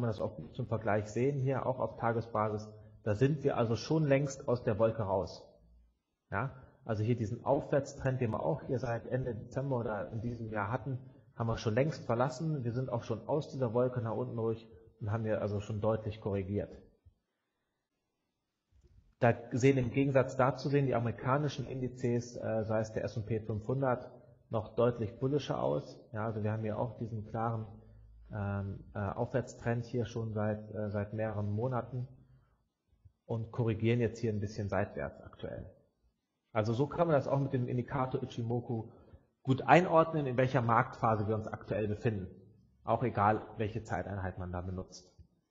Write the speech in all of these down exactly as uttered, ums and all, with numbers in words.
man das auch zum Vergleich sehen, hier auch auf Tagesbasis. Da sind wir also schon längst aus der Wolke raus. Ja, also hier diesen Aufwärtstrend, den wir auch hier seit Ende Dezember oder in diesem Jahr hatten, haben wir schon längst verlassen. Wir sind auch schon aus dieser Wolke nach unten durch und haben hier also schon deutlich korrigiert. Da sehen im Gegensatz dazu sehen die amerikanischen Indizes, äh, sei es der S und P fünfhundert, noch deutlich bullischer aus. Ja, also wir haben hier auch diesen klaren ähm, äh, Aufwärtstrend hier schon seit, äh, seit mehreren Monaten und korrigieren jetzt hier ein bisschen seitwärts aktuell. Also so kann man das auch mit dem Indikator Ichimoku gut einordnen, in welcher Marktphase wir uns aktuell befinden. Auch egal, welche Zeiteinheit man da benutzt.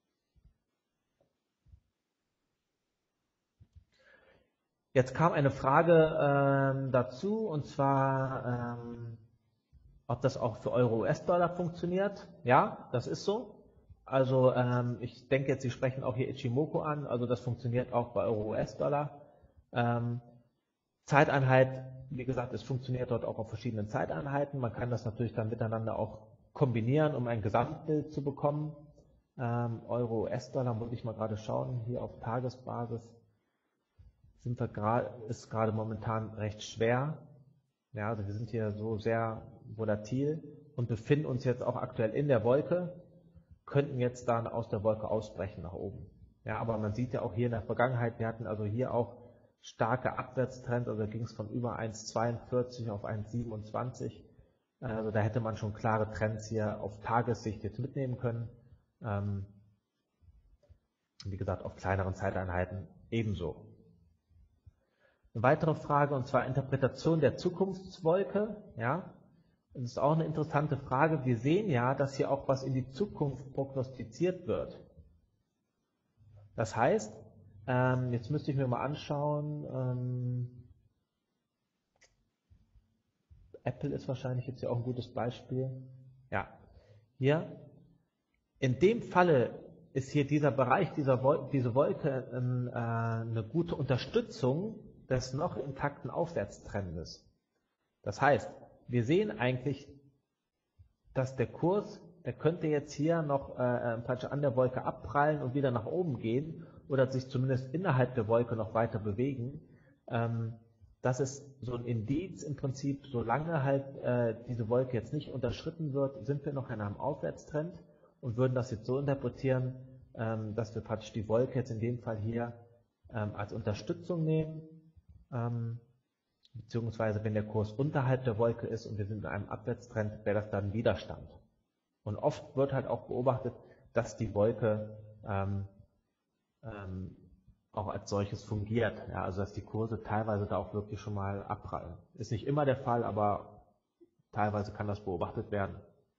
Jetzt kam eine Frage ähm, dazu, und zwar, ähm, ob das auch für Euro-U S-Dollar funktioniert. Ja, das ist so. Also ähm, ich denke jetzt, Sie sprechen auch hier Ichimoku an, also das funktioniert auch bei Euro-U S-Dollar. Ähm, Zeiteinheit, wie gesagt, es funktioniert dort auch auf verschiedenen Zeiteinheiten. Man kann das natürlich dann miteinander auch kombinieren, um ein Gesamtbild zu bekommen. Ähm, Euro-U S-Dollar, muss ich mal gerade schauen, hier auf Tagesbasis sind wir gerade, ist gerade momentan recht schwer. Ja, also wir sind hier so sehr volatil und befinden uns jetzt auch aktuell in der Wolke, könnten jetzt dann aus der Wolke ausbrechen nach oben. Ja, aber man sieht ja auch hier in der Vergangenheit, wir hatten also hier auch starke Abwärtstrends, also da ging es von über eins Komma zweiundvierzig auf eins Komma siebenundzwanzig. Also da hätte man schon klare Trends hier auf Tagessicht jetzt mitnehmen können. Ähm, wie gesagt, auf kleineren Zeiteinheiten ebenso. Eine weitere Frage, und zwar Interpretation der Zukunftswolke. Ja, das ist auch eine interessante Frage. Wir sehen ja, dass hier auch was in die Zukunft prognostiziert wird. Das heißt, ähm, jetzt müsste ich mir mal anschauen, ähm, Apple ist wahrscheinlich jetzt ja auch ein gutes Beispiel. Ja, hier, in dem Falle ist hier dieser Bereich, dieser Wol diese Wolke äh, eine gute Unterstützung des noch intakten Aufwärtstrendes. Das heißt, wir sehen eigentlich, dass der Kurs, der könnte jetzt hier noch äh, praktisch an der Wolke abprallen und wieder nach oben gehen oder sich zumindest innerhalb der Wolke noch weiter bewegen. Ähm, das ist so ein Indiz im Prinzip, solange halt äh, diese Wolke jetzt nicht unterschritten wird, sind wir noch in einem Aufwärtstrend und würden das jetzt so interpretieren, ähm, dass wir praktisch die Wolke jetzt in dem Fall hier ähm, als Unterstützung nehmen, ähm, beziehungsweise wenn der Kurs unterhalb der Wolke ist und wir sind in einem Abwärtstrend, wäre das dann Widerstand. Und oft wird halt auch beobachtet, dass die Wolke ähm, ähm, auch als solches fungiert, ja, also dass die Kurse teilweise da auch wirklich schon mal abprallen. Ist nicht immer der Fall, aber teilweise kann das beobachtet werden.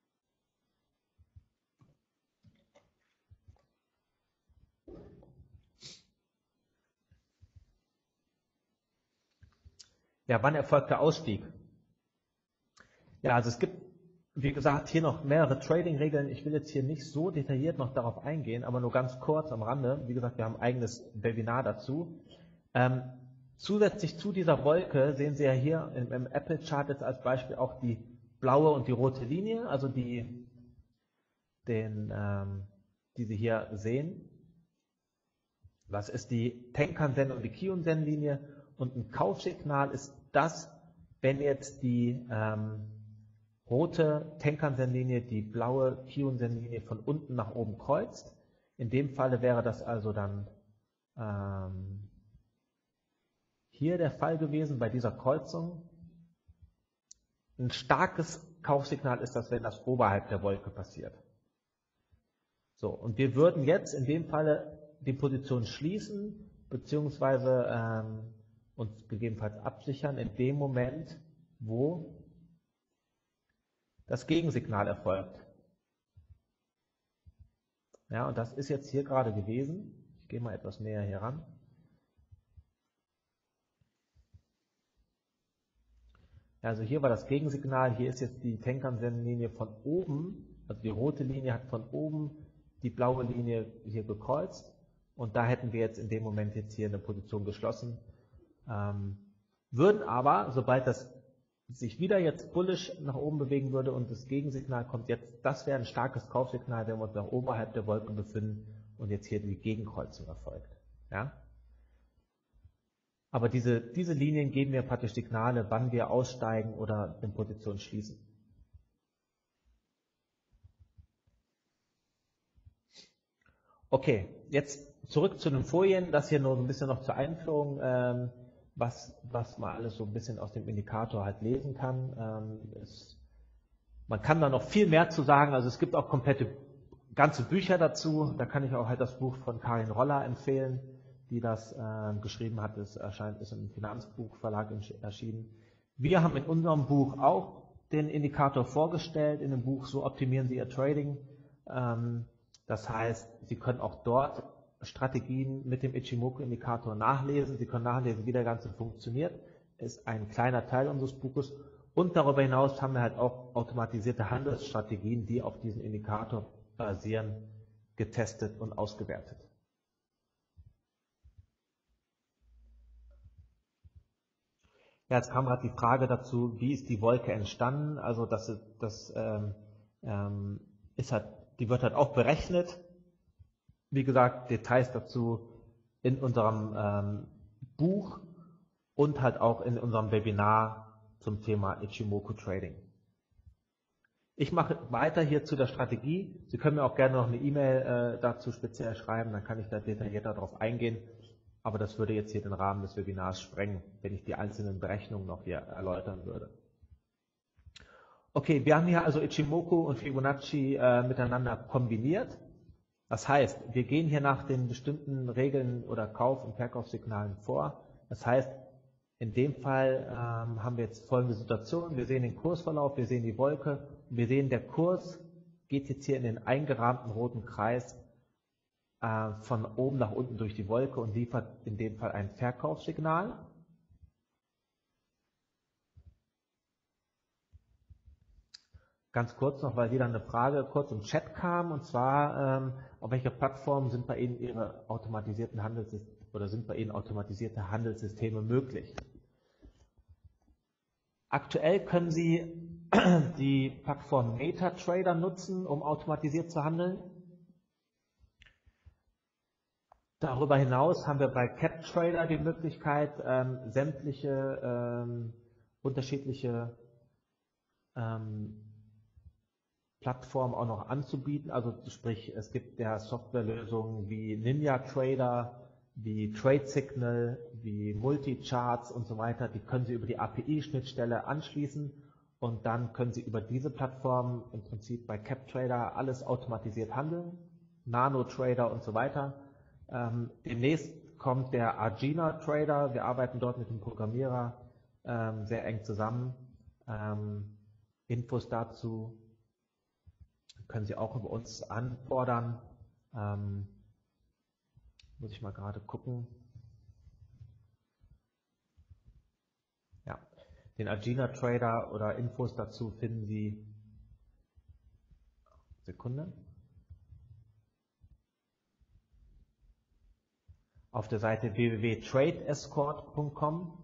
Ja, wann erfolgt der Ausstieg? Ja, also es gibt, wie gesagt, hier noch mehrere Trading-Regeln. Ich will jetzt hier nicht so detailliert noch darauf eingehen, aber nur ganz kurz am Rande. Wie gesagt, wir haben ein eigenes Webinar dazu. Ähm, zusätzlich zu dieser Wolke sehen Sie ja hier im, im Apple-Chart jetzt als Beispiel auch die blaue und die rote Linie, also die, den, ähm, die Sie hier sehen. Das ist die Tenkan-Sen und die Kijun-Sen-Linie. Und ein Kaufsignal ist das, wenn jetzt die ähm, rote Tenkan-Sen-Linie die blaue Kijun-Sen-Linie von unten nach oben kreuzt. In dem Falle wäre das also dann ähm, hier der Fall gewesen bei dieser Kreuzung. Ein starkes Kaufsignal ist das, wenn das oberhalb der Wolke passiert. So, und wir würden jetzt in dem Falle die Position schließen, beziehungsweise ähm, uns gegebenenfalls absichern in dem Moment, wo das Gegensignal erfolgt. Ja, und das ist jetzt hier gerade gewesen. Ich gehe mal etwas näher hier ran. Also hier war das Gegensignal, hier ist jetzt die Tenkan-Sen-Linie von oben, also die rote Linie hat von oben die blaue Linie hier gekreuzt und da hätten wir jetzt in dem Moment jetzt hier eine Position geschlossen, ähm, würden aber, sobald das sich wieder jetzt bullish nach oben bewegen würde und das Gegensignal kommt jetzt, das wäre ein starkes Kaufsignal, wenn wir uns noch oberhalb der Wolke befinden und jetzt hier die Gegenkreuzung erfolgt. Ja? Aber diese, diese Linien geben mir praktisch Signale, wann wir aussteigen oder in Position schließen. Okay, jetzt zurück zu den Folien, das hier nur so ein bisschen noch zur Einführung, ähm, was, was man alles so ein bisschen aus dem Indikator halt lesen kann. Ähm, es, man kann da noch viel mehr zu sagen, also es gibt auch komplette ganze Bücher dazu, da kann ich auch halt das Buch von Karin Roller empfehlen, die das äh, geschrieben hat, es erscheint, ist im Finanzbuchverlag erschienen. Wir haben in unserem Buch auch den Indikator vorgestellt, in dem Buch So optimieren Sie Ihr Trading. Ähm, das heißt, Sie können auch dort Strategien mit dem Ichimoku-Indikator nachlesen. Sie können nachlesen, wie der Ganze funktioniert. Ist ein kleiner Teil unseres Buches. Und darüber hinaus haben wir halt auch automatisierte Handelsstrategien, die auf diesen Indikator basieren, getestet und ausgewertet. Ja, jetzt kam gerade die Frage dazu, wie ist die Wolke entstanden? Also das, das ähm, ähm, ist halt, die wird halt auch berechnet. Wie gesagt, Details dazu in unserem ähm, Buch und halt auch in unserem Webinar zum Thema Ichimoku Trading. Ich mache weiter hier zu der Strategie. Sie können mir auch gerne noch eine E-Mail äh, dazu speziell schreiben, dann kann ich da detaillierter darauf eingehen. Aber das würde jetzt hier den Rahmen des Webinars sprengen, wenn ich die einzelnen Berechnungen noch hier erläutern würde. Okay, wir haben hier also Ichimoku und Fibonacci äh, miteinander kombiniert. Das heißt, wir gehen hier nach den bestimmten Regeln oder Kauf- und Verkaufssignalen vor. Das heißt, in dem Fall ähm, haben wir jetzt folgende Situation. Wir sehen den Kursverlauf, wir sehen die Wolke, wir sehen, der Kurs geht jetzt hier in den eingerahmten roten Kreis äh, von oben nach unten durch die Wolke und liefert in dem Fall ein Verkaufssignal. Ganz kurz noch, weil wieder eine Frage kurz im Chat kam, und zwar, ähm, auf welcher Plattform sind bei Ihnen Ihre automatisierten Handelssysteme oder sind bei Ihnen automatisierte Handelssysteme möglich? Aktuell können Sie die Plattform MetaTrader nutzen, um automatisiert zu handeln. Darüber hinaus haben wir bei CapTrader die Möglichkeit, ähm, sämtliche ähm, unterschiedliche ähm, Plattformen auch noch anzubieten. Also sprich, es gibt ja Softwarelösungen wie NinjaTrader, wie TradeSignal, wie Multicharts und so weiter. Die können Sie über die A P I-Schnittstelle anschließen und dann können Sie über diese Plattform im Prinzip bei CapTrader alles automatisiert handeln, NanoTrader und so weiter. Ähm, demnächst kommt der Argina Trader. Wir arbeiten dort mit dem Programmierer ähm, sehr eng zusammen. Ähm, Infos dazu können Sie auch über uns anfordern. Ähm, muss ich mal gerade gucken. Ja, den Argina Trader oder Infos dazu finden Sie. Sekunde. Auf der Seite w w w punkt trade escort punkt com.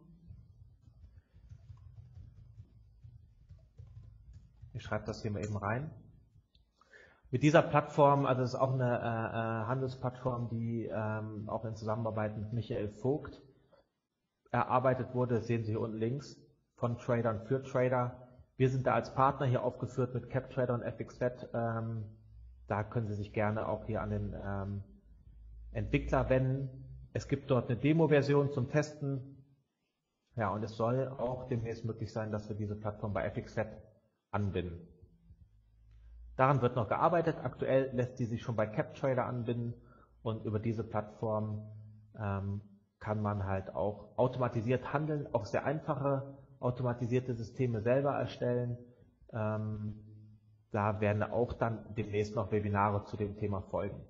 Ich schreibe das hier mal eben rein. Mit dieser Plattform, also es ist auch eine äh, Handelsplattform, die ähm, auch in Zusammenarbeit mit Michael Vogt erarbeitet wurde, das sehen Sie hier unten links, von Tradern für Trader. Wir sind da als Partner hier aufgeführt mit CapTrader und F X Z. Ähm, da können Sie sich gerne auch hier an den ähm, Entwickler wenden. Es gibt dort eine Demo-Version zum Testen. Ja, und es soll auch demnächst möglich sein, dass wir diese Plattform bei F X Z anbinden. Daran wird noch gearbeitet. Aktuell lässt die sich schon bei CapTrader anbinden und über diese Plattform ähm, kann man halt auch automatisiert handeln, auch sehr einfache automatisierte Systeme selber erstellen. Ähm, da werden auch dann demnächst noch Webinare zu dem Thema folgen.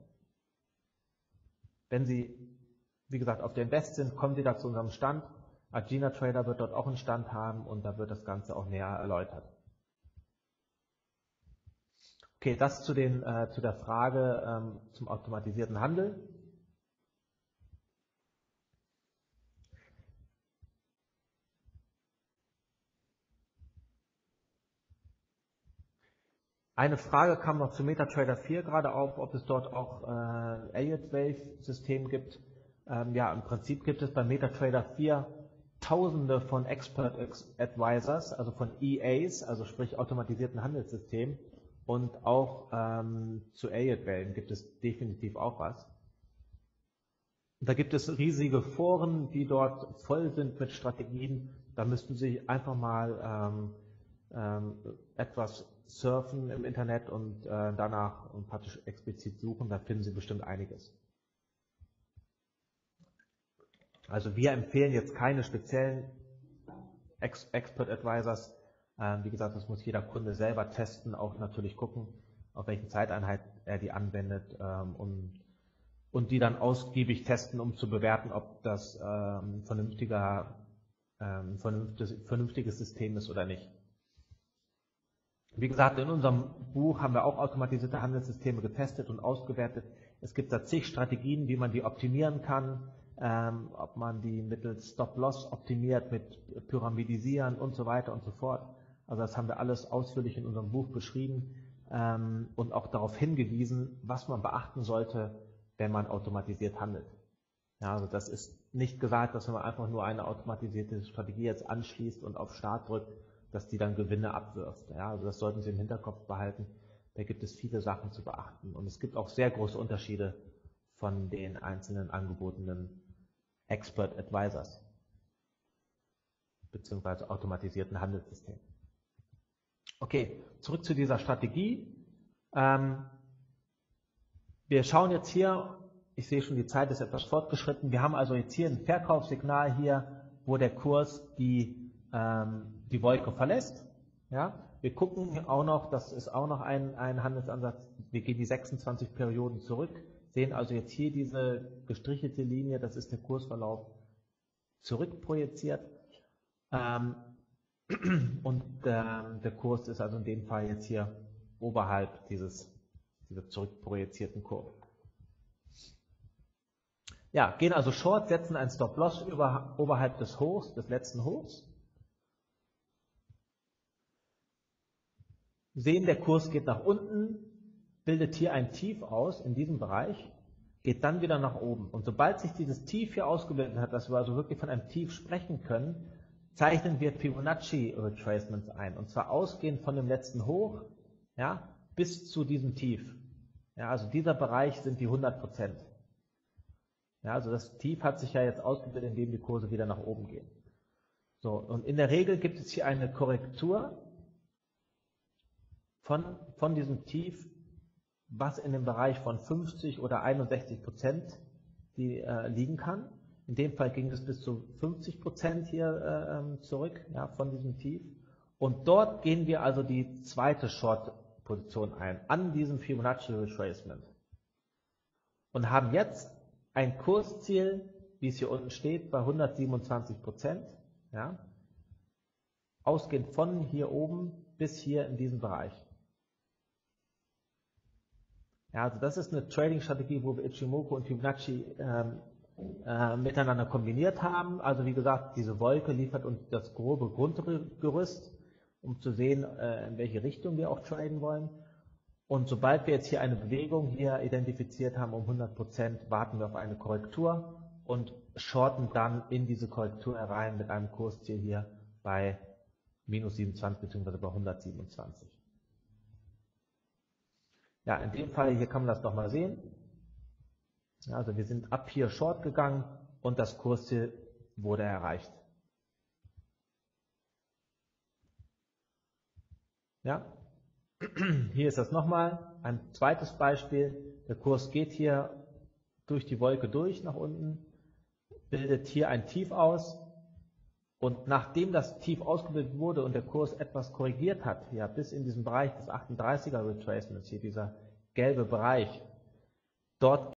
Wenn Sie, wie gesagt, auf der Invest sind, kommen Sie da zu unserem Stand. Argina Trader wird dort auch einen Stand haben und da wird das Ganze auch näher erläutert. Okay, das zu, den, äh, zu der Frage ähm, zum automatisierten Handel. Eine Frage kam noch zu MetaTrader vier gerade auf, ob es dort auch äh, Elliott Wave System gibt. Ähm, ja, im Prinzip gibt es bei MetaTrader vier Tausende von Expert Advisors, also von E As, also sprich automatisierten Handelssystemen, und auch ähm, zu Elliott-Wellen gibt es definitiv auch was. Da gibt es riesige Foren, die dort voll sind mit Strategien. Da müssten Sie einfach mal ähm, ähm, etwas surfen im Internet und äh, danach praktisch explizit suchen. Da finden Sie bestimmt einiges. Also wir empfehlen jetzt keine speziellen Ex Expert Advisors. Ähm, wie gesagt, das muss jeder Kunde selber testen, auch natürlich gucken, auf welchen Zeiteinheit er die anwendet ähm, und, und die dann ausgiebig testen, um zu bewerten, ob das ähm, vernünftiger, ähm, vernünftiges, vernünftiges System ist oder nicht. Wie gesagt, in unserem Buch haben wir auch automatisierte Handelssysteme getestet und ausgewertet. Es gibt da zig Strategien, wie man die optimieren kann. Ähm, ob man die mittels Stop-Loss optimiert, mit Pyramidisieren und so weiter und so fort. Also das haben wir alles ausführlich in unserem Buch beschrieben ähm, und auch darauf hingewiesen, was man beachten sollte, wenn man automatisiert handelt. Ja, also das ist nicht gesagt, dass wenn man einfach nur eine automatisierte Strategie jetzt anschließt und auf Start drückt, dass die dann Gewinne abwirft. Ja, also das sollten Sie im Hinterkopf behalten. Da gibt es viele Sachen zu beachten und es gibt auch sehr große Unterschiede von den einzelnen angebotenen Expert Advisors beziehungsweise automatisierten Handelssystemen. Okay, zurück zu dieser Strategie. Ähm, wir schauen jetzt hier, ich sehe schon, die Zeit ist etwas fortgeschritten. Wir haben also jetzt hier ein Verkaufssignal hier, wo der Kurs die, ähm, die Wolke verlässt. Ja, wir gucken auch noch, das ist auch noch ein, ein Handelsansatz, wir gehen die sechsundzwanzig Perioden zurück. Sehen also jetzt hier diese gestrichelte Linie, das ist der Kursverlauf zurückprojiziert ähm, und ähm, der Kurs ist also in dem Fall jetzt hier oberhalb dieses, dieser zurückprojizierten Kurve. Ja, gehen also Short, setzen ein Stop-Loss über, oberhalb des Hochs, des letzten Hochs. Sehen, der Kurs geht nach unten, bildet hier ein Tief aus in diesem Bereich, geht dann wieder nach oben. Und sobald sich dieses Tief hier ausgebildet hat, dass wir also wirklich von einem Tief sprechen können, zeichnen wir Fibonacci Retracements ein. Und zwar ausgehend von dem letzten Hoch, ja, bis zu diesem Tief. Ja, also dieser Bereich sind die hundert Prozent. Ja, also das Tief hat sich ja jetzt ausgebildet, indem die Kurse wieder nach oben gehen. So, und in der Regel gibt es hier eine Korrektur von, von diesem Tief, was in dem Bereich von fünfzig oder einundsechzig Prozent die, äh, liegen kann. In dem Fall ging es bis zu fünfzig Prozent hier äh, zurück, ja, von diesem Tief. Und dort gehen wir also die zweite Short-Position ein, an diesem Fibonacci Retracement. Und haben jetzt ein Kursziel, wie es hier unten steht, bei hundertsiebenundzwanzig Prozent, ja, ausgehend von hier oben bis hier in diesem Bereich. Ja, also das ist eine Trading-Strategie, wo wir Ichimoku und Fibonacci ähm, äh, miteinander kombiniert haben. Also wie gesagt, diese Wolke liefert uns das grobe Grundgerüst, um zu sehen, äh, in welche Richtung wir auch traden wollen. Und sobald wir jetzt hier eine Bewegung hier identifiziert haben um hundert Prozent, warten wir auf eine Korrektur und shorten dann in diese Korrektur herein mit einem Kursziel hier bei minus siebenundzwanzig bzw. bei hundertsiebenundzwanzig. Ja, in dem Fall hier kann man das nochmal sehen. Ja, also wir sind ab hier short gegangen und das Kursziel wurde erreicht. Ja, hier ist das nochmal ein zweites Beispiel. Der Kurs geht hier durch die Wolke durch nach unten, bildet hier ein Tief aus und nachdem das Tief ausgebildet wurde und der Kurs etwas korrigiert hat, ja, bis in diesen Bereich des achtunddreißiger Retracements, hier dieser gelbe Bereich, dort